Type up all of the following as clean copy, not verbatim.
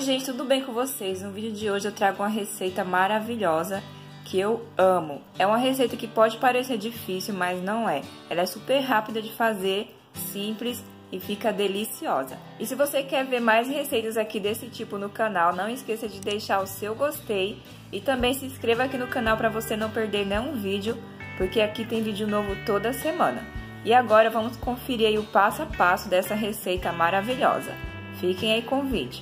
gente, tudo bem com vocês? No vídeo de hoje eu trago uma receita maravilhosa que eu amo. É uma receita que pode parecer difícil, mas não é. Ela é super rápida de fazer, simples e fica deliciosa. E se você quer ver mais receitas aqui desse tipo no canal, não esqueça de deixar o seu gostei e também se inscreva aqui no canal para você não perder nenhum vídeo, porque aqui tem vídeo novo toda semana. E agora vamos conferir aí o passo a passo dessa receita maravilhosa. Fiquem aí com o vídeo.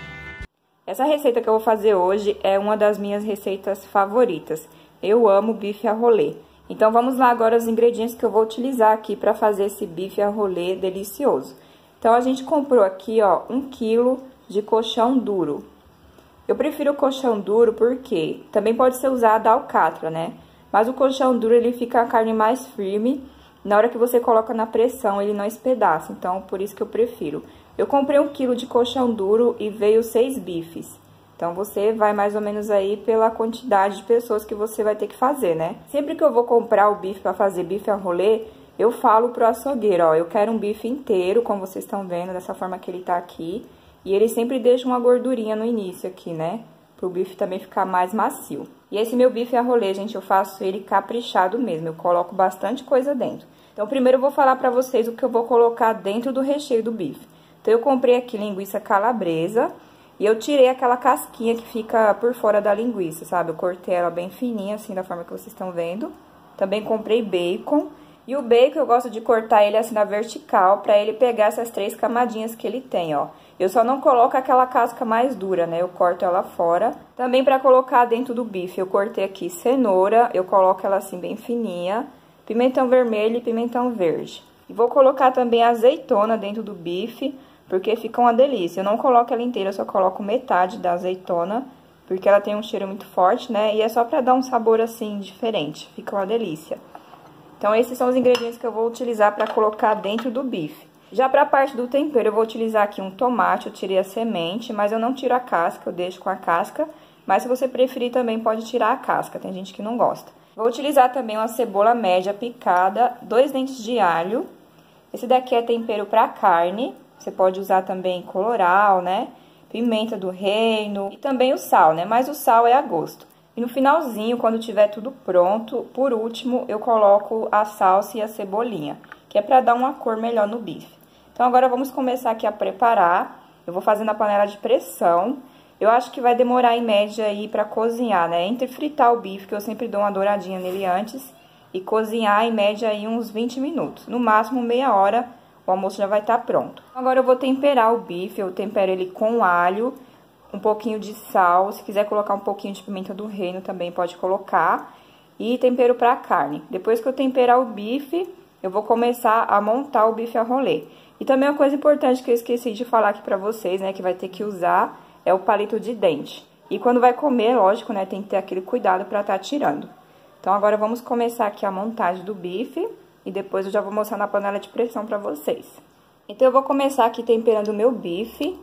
Essa receita que eu vou fazer hoje é uma das minhas receitas favoritas. Eu amo bife à rolê. Então vamos lá agora os ingredientes que eu vou utilizar aqui para fazer esse bife à rolê delicioso. Então a gente comprou aqui, ó, 1 kg de colchão duro. Eu prefiro o colchão duro porque também pode ser usado a alcatra, né? Mas o colchão duro ele fica a carne mais firme. Na hora que você coloca na pressão, ele não espedaça, então por isso que eu prefiro. Eu comprei 1 kg de colchão duro e veio 6 bifes. Então, você vai mais ou menos aí pela quantidade de pessoas que você vai ter que fazer, né? Sempre que eu vou comprar o bife para fazer bife à rolê, eu falo pro açougueiro, ó, eu quero um bife inteiro, como vocês estão vendo, dessa forma que ele tá aqui. E ele sempre deixa uma gordurinha no início aqui, né? Pro bife também ficar mais macio. E esse meu bife à rolê, gente, eu faço ele caprichado mesmo, eu coloco bastante coisa dentro. Então, primeiro eu vou falar pra vocês o que eu vou colocar dentro do recheio do bife. Então, eu comprei aqui linguiça calabresa e eu tirei aquela casquinha que fica por fora da linguiça, sabe? Eu cortei ela bem fininha, assim, da forma que vocês estão vendo. Também comprei bacon. E o bacon eu gosto de cortar ele assim na vertical, pra ele pegar essas 3 camadinhas que ele tem, ó. Eu só não coloco aquela casca mais dura, né? Eu corto ela fora. Também pra colocar dentro do bife, eu cortei aqui cenoura, eu coloco ela assim bem fininha, pimentão vermelho e pimentão verde. E vou colocar também azeitona dentro do bife, porque fica uma delícia. Eu não coloco ela inteira, eu só coloco metade da azeitona, porque ela tem um cheiro muito forte, né? E é só pra dar um sabor assim diferente, fica uma delícia. Então, esses são os ingredientes que eu vou utilizar pra colocar dentro do bife. Já pra parte do tempero, eu vou utilizar aqui um tomate, eu tirei a semente, mas eu não tiro a casca, eu deixo com a casca. Mas se você preferir também pode tirar a casca, tem gente que não gosta. Vou utilizar também uma cebola média picada, 2 dentes de alho. Esse daqui é tempero pra carne. Você pode usar também colorau, né? Pimenta do reino e também o sal, né? Mas o sal é a gosto. E no finalzinho, quando tiver tudo pronto, por último, eu coloco a salsa e a cebolinha, que é pra dar uma cor melhor no bife. Então, agora vamos começar aqui a preparar. Eu vou fazer na panela de pressão. Eu acho que vai demorar em média aí pra cozinhar, né? Entre fritar o bife, que eu sempre dou uma douradinha nele antes, e cozinhar em média aí uns 20 minutos. No máximo, meia hora. O almoço já vai estar pronto. Agora eu vou temperar o bife, eu tempero ele com alho, um pouquinho de sal, se quiser colocar um pouquinho de pimenta do reino também pode colocar, e tempero pra carne. Depois que eu temperar o bife, eu vou começar a montar o bife à rolê. E também uma coisa importante que eu esqueci de falar aqui pra vocês, né, que vai ter que usar, é o palito de dente. E quando vai comer, lógico, né, tem que ter aquele cuidado pra tá tirando. Então agora vamos começar aqui a montagem do bife. E depois eu já vou mostrar na panela de pressão pra vocês. Então, eu vou começar aqui temperando o meu bife.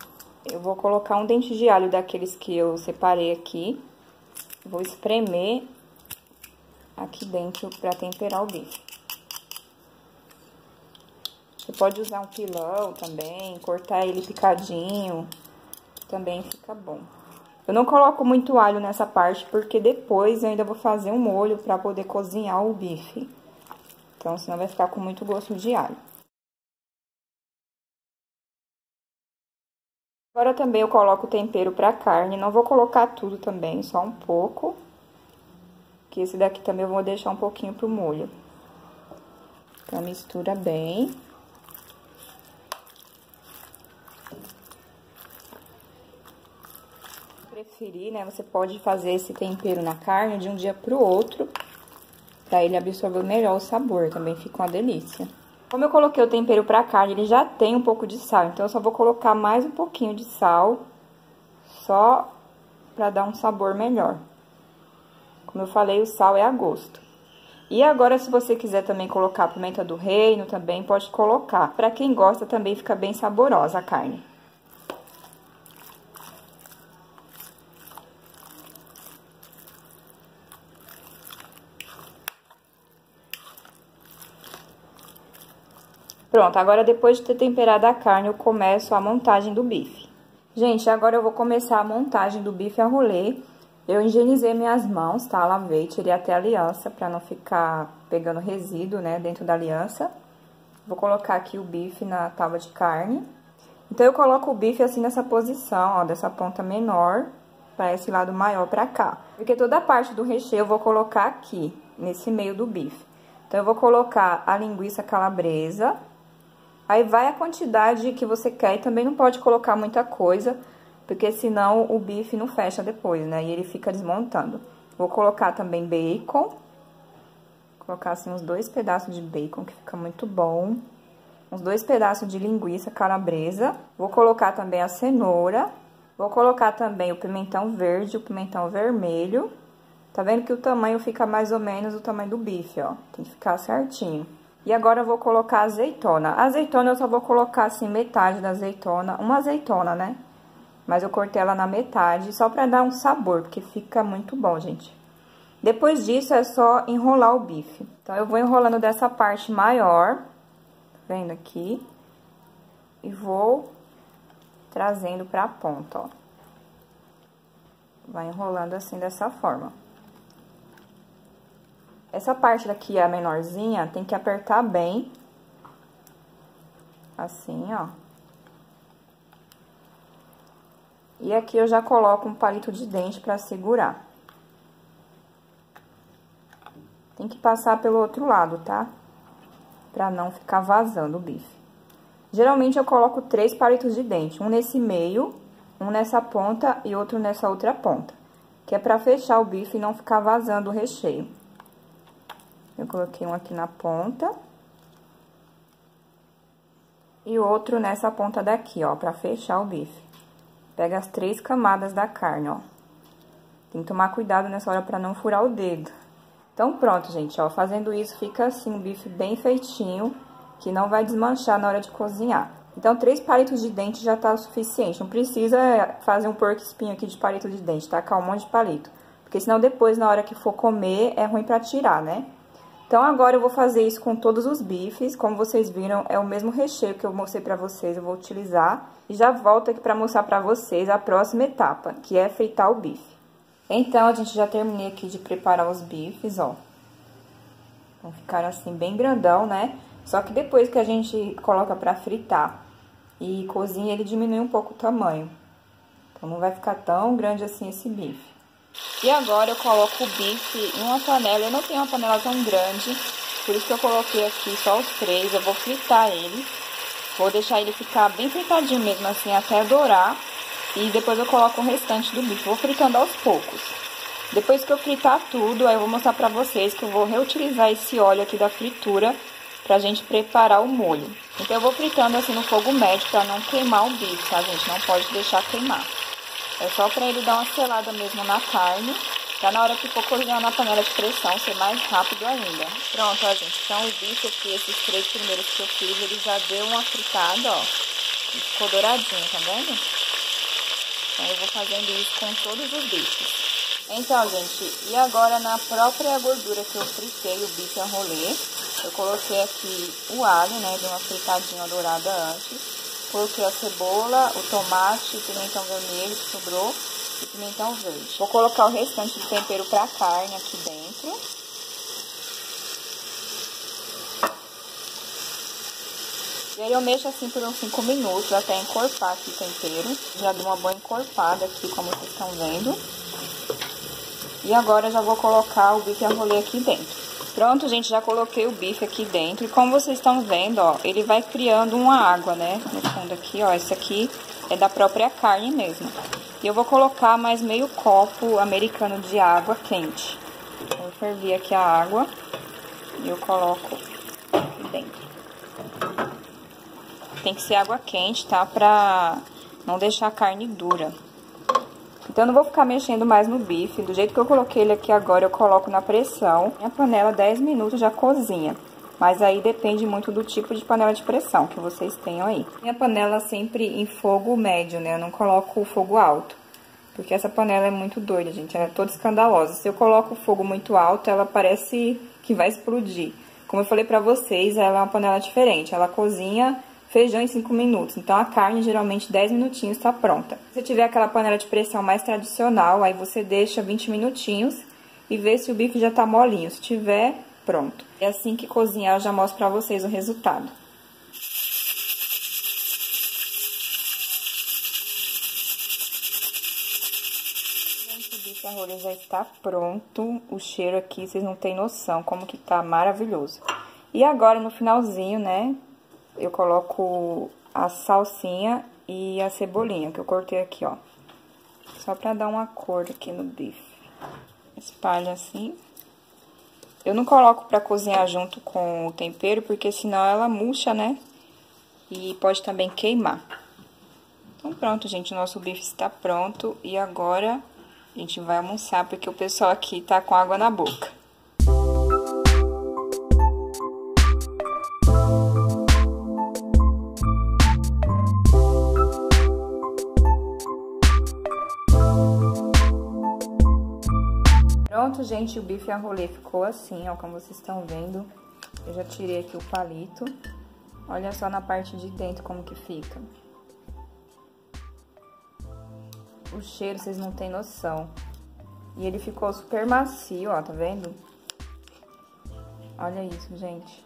Eu vou colocar um dente de alho daqueles que eu separei aqui. Vou espremer aqui dentro pra temperar o bife. Você pode usar um pilão também, cortar ele picadinho. Também fica bom. Eu não coloco muito alho nessa parte, porque depois eu ainda vou fazer um molho pra poder cozinhar o bife. Então, senão vai ficar com muito gosto de alho. Agora também eu coloco o tempero pra carne. Não vou colocar tudo também, só um pouco. Que esse daqui também eu vou deixar um pouquinho pro molho. Então, mistura bem. Se preferir, né, você pode fazer esse tempero na carne de um dia pro outro. Pra ele absorver melhor o sabor, também fica uma delícia. Como eu coloquei o tempero pra carne, ele já tem um pouco de sal, então eu só vou colocar mais um pouquinho de sal, só pra dar um sabor melhor. Como eu falei, o sal é a gosto. E agora, se você quiser também colocar pimenta do reino, também pode colocar. Pra quem gosta, também fica bem saborosa a carne. Pronto, agora depois de ter temperado a carne, eu começo a montagem do bife. Gente, agora eu vou começar a montagem do bife a rolê. Eu higienizei minhas mãos, tá? Lavei, tirei até a aliança pra não ficar pegando resíduo, né, dentro da aliança. Vou colocar aqui o bife na tábua de carne. Então, eu coloco o bife assim nessa posição, ó, dessa ponta menor para esse lado maior pra cá. Porque toda a parte do recheio eu vou colocar aqui, nesse meio do bife. Então, eu vou colocar a linguiça calabresa. Aí, vai a quantidade que você quer e também não pode colocar muita coisa, porque senão o bife não fecha depois, né? E ele fica desmontando. Vou colocar também bacon. Vou colocar assim uns 2 pedaços de bacon, que fica muito bom. Uns 2 pedaços de linguiça calabresa. Vou colocar também a cenoura. Vou colocar também o pimentão verde e o pimentão vermelho. Tá vendo que o tamanho fica mais ou menos o tamanho do bife, ó. Tem que ficar certinho. E agora eu vou colocar a azeitona. A azeitona eu só vou colocar assim metade da azeitona. Uma azeitona, né? Mas eu cortei ela na metade só pra dar um sabor, porque fica muito bom, gente. Depois disso é só enrolar o bife. Então eu vou enrolando dessa parte maior. Vendo aqui, e vou trazendo pra ponta, ó. Vai enrolando assim, dessa forma. Essa parte daqui, a menorzinha, tem que apertar bem. Assim, ó. E aqui eu já coloco um palito de dente pra segurar. Tem que passar pelo outro lado, tá? Pra não ficar vazando o bife. Geralmente eu coloco 3 palitos de dente, um nesse meio, um nessa ponta e outro nessa outra ponta, que é pra fechar o bife e não ficar vazando o recheio. Eu coloquei um aqui na ponta e outro nessa ponta daqui, ó, pra fechar o bife. Pega as 3 camadas da carne, ó. Tem que tomar cuidado nessa hora pra não furar o dedo. Então, pronto, gente, ó, fazendo isso fica assim um bife bem feitinho, que não vai desmanchar na hora de cozinhar. Então, 3 palitos de dente já tá o suficiente, não precisa fazer um porco espinho aqui de palito de dente, tacar um monte de palito. Porque senão depois, na hora que for comer, é ruim pra tirar, né? Então, agora eu vou fazer isso com todos os bifes, como vocês viram, é o mesmo recheio que eu mostrei pra vocês, eu vou utilizar. E já volto aqui pra mostrar pra vocês a próxima etapa, que é fritar o bife. Então, a gente já terminei aqui de preparar os bifes, ó. Vão ficar assim, bem grandão, né? Só que depois que a gente coloca pra fritar e cozinha, ele diminui um pouco o tamanho. Então, não vai ficar tão grande assim esse bife. E agora eu coloco o bife em uma panela. Eu não tenho uma panela tão grande, por isso que eu coloquei aqui só os 3. Eu vou fritar ele. Vou deixar ele ficar bem fritadinho mesmo, assim, até dourar. E depois eu coloco o restante do bife. Vou fritando aos poucos. Depois que eu fritar tudo, aí eu vou mostrar pra vocês que eu vou reutilizar esse óleo aqui da fritura pra gente preparar o molho. Então eu vou fritando assim no fogo médio pra não queimar o bife, tá, gente? Não pode deixar queimar. É só pra ele dar uma selada mesmo na carne, pra na hora que for cozinhar na panela de pressão ser mais rápido ainda. Pronto, ó, gente. Então o bife aqui, esses 3 primeiros que eu fiz, ele já deu uma fritada, ó. E ficou douradinho, tá vendo? Então eu vou fazendo isso com todos os bifes. Então, gente, e agora na própria gordura que eu fritei o bife a rolê, eu coloquei aqui o alho, né, de uma fritadinha dourada antes. Coloquei a cebola, o tomate, o pimentão vermelho que sobrou e pimentão verde. Vou colocar o restante de tempero pra carne aqui dentro. E aí eu mexo assim por uns 5 minutos até encorpar aqui o tempero. Já dei uma boa encorpada aqui, como vocês estão vendo. E agora eu já vou colocar o bife a rolê aqui dentro. Pronto, gente, já coloquei o bife aqui dentro. E como vocês estão vendo, ó, ele vai criando uma água, né? No fundo aqui, ó, esse aqui é da própria carne mesmo. E eu vou colocar mais meio copo americano de água quente. Eu vou ferver aqui a água e eu coloco aqui dentro. Tem que ser água quente, tá? Pra não deixar a carne dura. Então, eu não vou ficar mexendo mais no bife. Do jeito que eu coloquei ele aqui agora, eu coloco na pressão. Minha panela, 10 minutos já cozinha. Mas aí depende muito do tipo de panela de pressão que vocês tenham aí. Minha panela sempre em fogo médio, né? Eu não coloco o fogo alto. Porque essa panela é muito doida, gente. Ela é toda escandalosa. Se eu coloco o fogo muito alto, ela parece que vai explodir. Como eu falei pra vocês, ela é uma panela diferente. Ela cozinha feijão em 5 minutos. Então, a carne, geralmente, 10 minutinhos tá pronta. Se você tiver aquela panela de pressão mais tradicional, aí você deixa 20 minutinhos e vê se o bife já tá molinho. Se tiver, pronto. É assim que cozinhar, eu já mostro pra vocês o resultado. Gente, o bife a rolho já está pronto. O cheiro aqui, vocês não têm noção como que tá maravilhoso. E agora, no finalzinho, né, eu coloco a salsinha e a cebolinha, que eu cortei aqui, ó. Só pra dar uma cor aqui no bife. Espalha assim. Eu não coloco pra cozinhar junto com o tempero, porque senão ela murcha, né? E pode também queimar. Então pronto, gente, o nosso bife está pronto. E agora a gente vai almoçar, porque o pessoal aqui tá com água na boca. Pronto, gente, o bife a rolê ficou assim, ó, como vocês estão vendo. Eu já tirei aqui o palito. Olha só na parte de dentro como que fica. O cheiro, vocês não têm noção. E ele ficou super macio, ó, tá vendo? Olha isso, gente.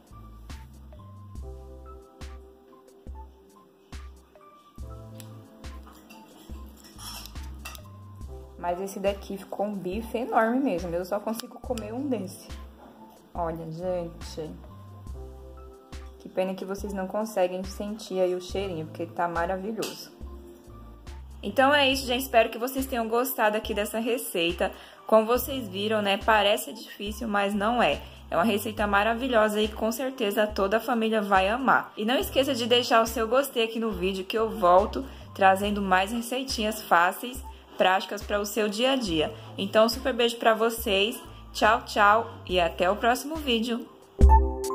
Mas esse daqui ficou um bife enorme mesmo. Eu só consigo comer um desse. Olha, gente. Que pena que vocês não conseguem sentir aí o cheirinho, porque tá maravilhoso. Então é isso, gente. Espero que vocês tenham gostado aqui dessa receita. Como vocês viram, né? Parece difícil, mas não é. É uma receita maravilhosa e com certeza toda a família vai amar. E não esqueça de deixar o seu gostei aqui no vídeo, que eu volto trazendo mais receitinhas fáceis, práticas para o seu dia a dia. Então, super beijo para vocês, tchau, tchau e até o próximo vídeo.